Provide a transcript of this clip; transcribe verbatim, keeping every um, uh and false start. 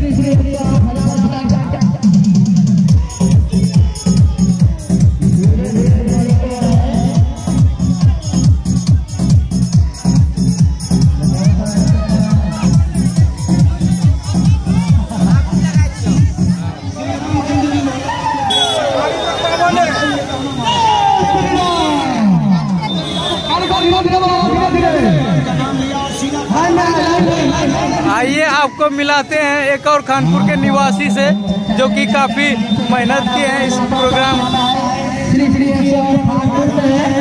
आइए आपको मिलाते हैं एक और खानपुर के निवासी से जो कि काफी मेहनत किए हैं इस प्रोग्राम।